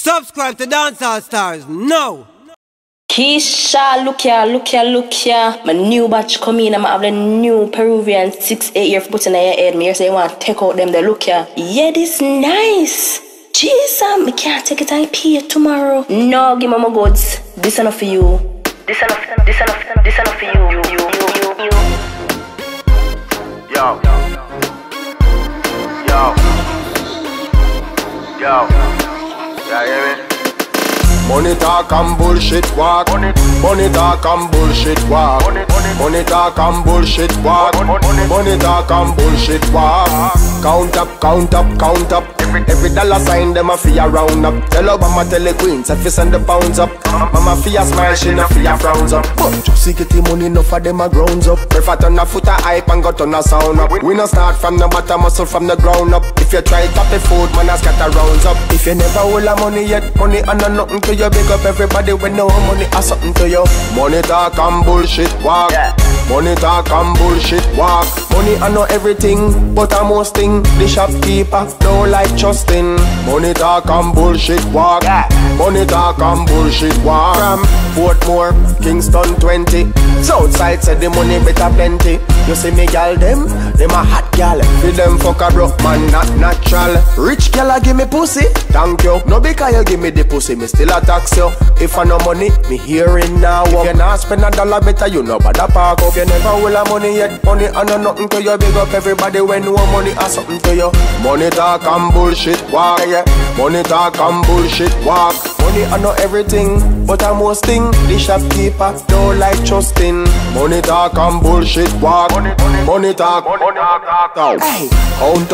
Subscribe to Dancehall Stars now. Keisha, look here. My new batch come in. I'm have the new Peruvian 6-8 year put in your head. Me say you want to take out them. They look here. Yeah, this nice. Jesus, I can't take it. I pay tomorrow. No, give me my goods. This enough for you. This enough for you. Yo. Yeah, hear me? Money talk and bullshit walk. Money talk and bullshit walk. Money talk and bullshit walk. Money talk and bullshit walk. Count up. Every dollar sign them a fear round up. Tell Obama, tell the queens if you send the pounds up. Mama fear smile, she no fear frowns up. But just get the money, enough of them a grounds up. Prefer turn a foot a hype and go turn a sound up. We no start from the bottom, muscle from the ground up. If you try top the food, man a scatter rounds up. If you never hold a money yet, money and nothing to you. Big up everybody when no money has something to you. Money talk and bullshit walk. Money talk and bullshit walk. Money I know everything, but I most thing the shopkeeper don't like trusting. Money talk and bullshit walk. Money talk and bullshit walk. From Portmore, Kingston 20. Southside said the money better plenty. You see me gal them a hot gal. Feel them fuck a broke man, not natural. Rich gal give me pussy, thank you. No because you give me the pussy, me still a tax you. If I no money, me hearing now. If you not spend a dollar better, you know bother park up. You never hold a money yet, money I know nothing to you. Big up everybody when no money has something to you. Money talk and bullshit walk. Money talk and bullshit walk. Money I know everything, but I most thing the shopkeeper don't like trusting. Money talk and bullshit walk. Money talk. Hey, count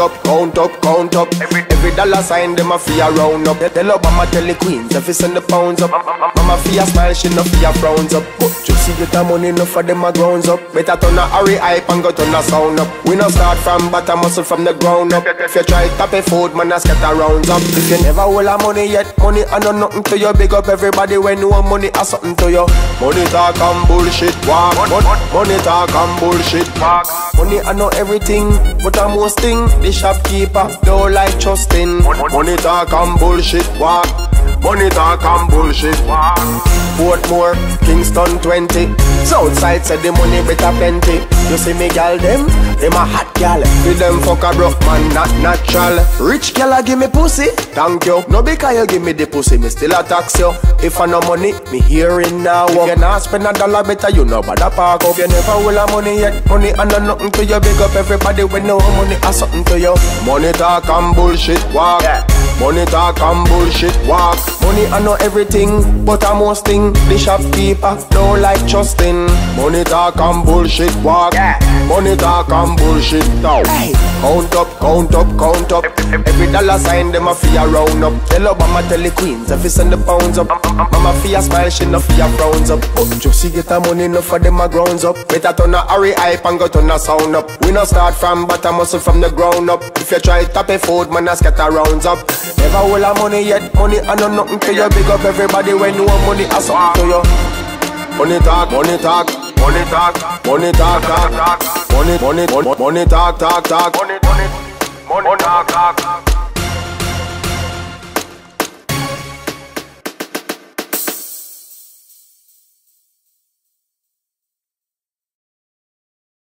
up. Every dollar sign them a fear round up. Tell Obama, tell the queens if you send the pounds up. Mama fear smile, she no fear frowns up. But just see get the money enough for them a grounds up. Better turn a hurry hype and go turn a sound up. We no start from bottom, muscle from the ground up. If you try top a food, man a scatter rounds up. If you never hold a money yet, money I know nothing to you. Big up everybody when no money has something to you. Money talk and bullshit walk. Money talk and bullshit walk. Money I know everything, but I most thing the shopkeeper don't like trusting. Money talk and bullshit walk. Money talk and bullshit walk. Portmore, Kingston 20. Southside said the money better plenty. You see me gal them a hot gal. With them fuck a broke man, not natural. Rich gal give me pussy, thank you. No because you give me the pussy, me still a tax you. If I no money, me hearing now. If you not spend a dollar better, you know bother park up. You never hold a money yet, money and nothing to you. Big up everybody when no money has something to you. Money talk and bullshit walk. Money talk and bullshit walk. Money I know everything, but I most thing the shopkeeper don't like trusting. Money talk and bullshit walk. Money talk and bullshit talk. Hey, count up. Every dollar sign them a fear round up. Tell Obama, tell the queens if you send the pounds up. Mama fear smile, she no fear frowns up. But just see get the money enough for them a grounds up. Better turn a hurry hype and go turn a sound up. We no start from bottom, muscle from the ground up. If you try top a food, man a scatter rounds up. Never hold a money yet, money I know nothing to you. Big up everybody when no money has something to you. Money talk. Money talk. Money talk.